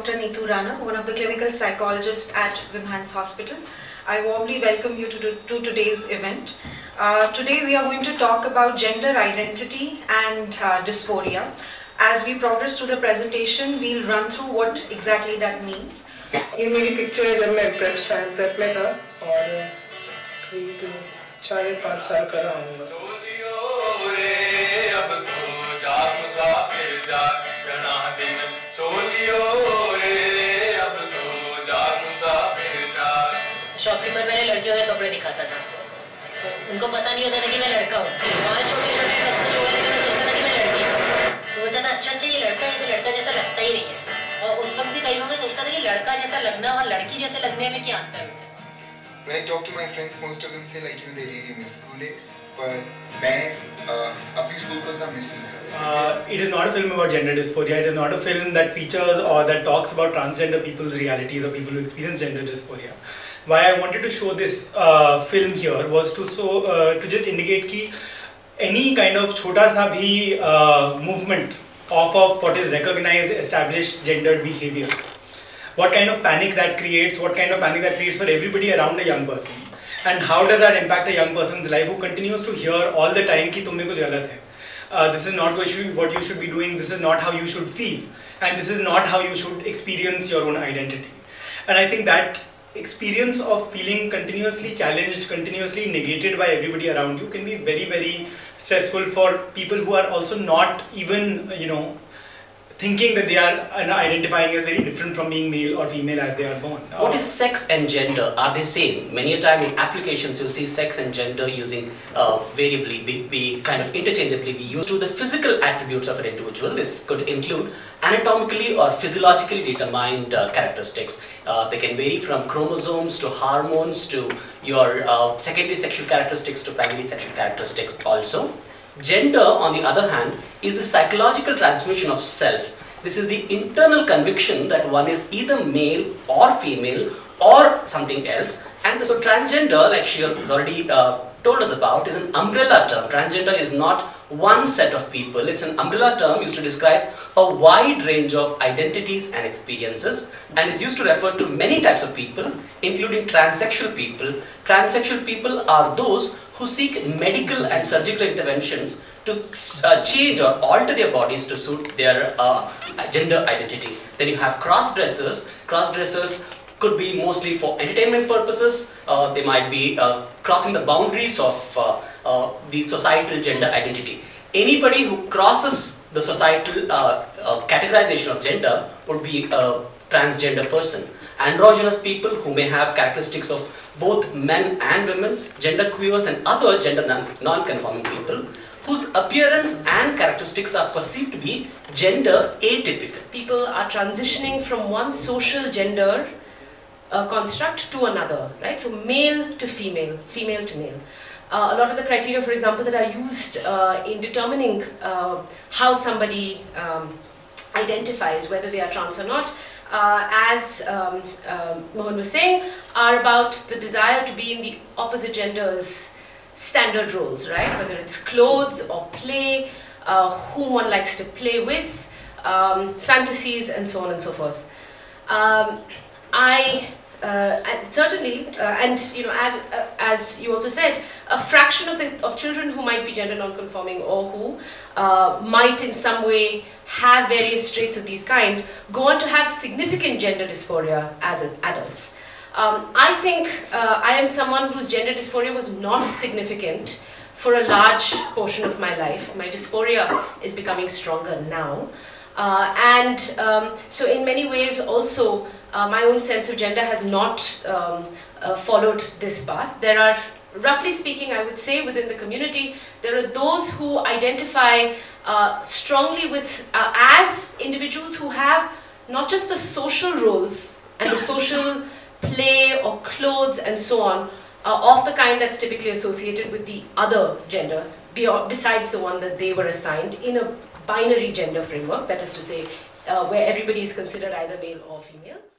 Dr. Neetu Rana, one of the clinical psychologists at Vimhans Hospital. I warmly welcome you to today's event. Today we are going to talk about gender identity and dysphoria. As we progress through the presentation, we'll run through what exactly that means. ये मेरी picture है जब मैं prep में था और करीब 4-5 साल का रहा हूँ। शॉपकीपर पहले लड़कियों के कपड़े दिखाता था, तो उनको पता नहीं होता था कि मैं लड़का हूँ। वहाँ छोटे-छोटे सब कुछ हुआ, लेकिन मैं सोचता था कि मैं लड़की हूँ। तो बोलता था अच्छा ये लड़का है, तो लड़का जैसा लगता ही नहीं है। और उस वक्त भी कई बार मैं सोचता था कि लड़का जैसा लगना और लड़की जैसे लगने में क्या अंतर होता है। When I talk to my friends, most of them say like they really miss school days. But मैं अपनी स्कूल को इतना miss नहीं करता. It is not a film about gender dysphoria. It is not a film that features or that talks about transgender people's realities or people who experience gender dysphoria. Why I wanted to show this film here was to just indicate कि any kind of छोटा सा भी movement of what is recognized established gendered behavior, what kind of panic that creates, for everybody around a young person, and how does that impact a young person's life who continues to hear all the time कि तुम में कुछ गलत है, this is not what you should be doing, this is not how you should feel, and this is not how you should experience your own identity. And I think that experience of feeling continuously challenged, continuously negated by everybody around you can be very, very stressful for people who are also not even, thinking that they are identifying as very different from being male or female as they are born. What is sex and gender? Are they same? Many a time in applications you'll see sex and gender using variably, be kind of interchangeably be used to the physical attributes of an individual. This could include anatomically or physiologically determined characteristics. They can vary from chromosomes to hormones to your secondary sexual characteristics to primary sexual characteristics also. Gender, on the other hand, is the psychological transmission of self. This is the internal conviction that one is either male or female or something else. And so transgender, like she has already told us about, is an umbrella term. Transgender is not one set of people. It's an umbrella term used to describe a wide range of identities and experiences, and is used to refer to many types of people, including transsexual people. Transsexual people are those who seek medical and surgical interventions to change or alter their bodies to suit their gender identity. Then you have cross-dressers. Cross-dressers could be mostly for entertainment purposes. They might be crossing the boundaries of the societal gender identity. Anybody who crosses the societal categorization of gender would be a transgender person. Androgynous people who may have characteristics of both men and women, genderqueers and other gender non-conforming people whose appearance and characteristics are perceived to be gender atypical. People are transitioning from one social gender construct to another, right? So male to female, female to male. A lot of the criteria, for example, that are used in determining how somebody identifies, whether they are trans or not, as Mohan was saying, are about the desire to be in the opposite gender's standard roles, right? Whether it's clothes or play, whom one likes to play with, fantasies, and so on and so forth. Certainly, as you also said, a fraction of children who might be gender non-conforming or who might in some way have various traits of these kind go on to have significant gender dysphoria as adults. I think I am someone whose gender dysphoria was not significant for a large portion of my life. My dysphoria is becoming stronger now. So in many ways also my own sense of gender has not followed this path. There are, roughly speaking, I would say within the community, there are those who identify strongly with as individuals who have not just the social roles and the social play or clothes and so on of the kind that's typically associated with the other gender besides the one that they were assigned in a binary gender framework, that is to say where everybody is considered either male or female.